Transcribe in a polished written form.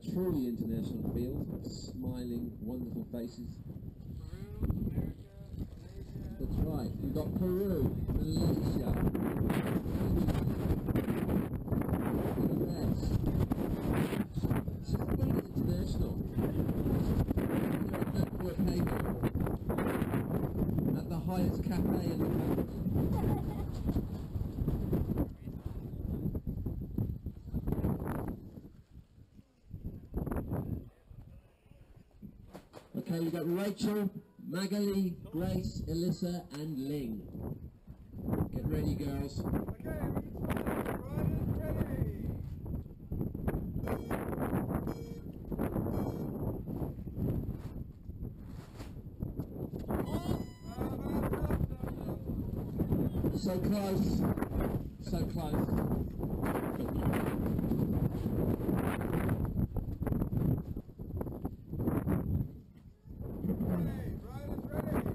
truly international field, smiling, wonderful faces. That's right, we've got Peru, Malaysia, and the rest. This is being international. Here at Ruapehu, at the highest cafe in the country. Okay, we've got Rachel, Magaly, Grace, Elissa, and Ling. Get ready, girls. Okay, So close, so close, but not. ready, riders ready.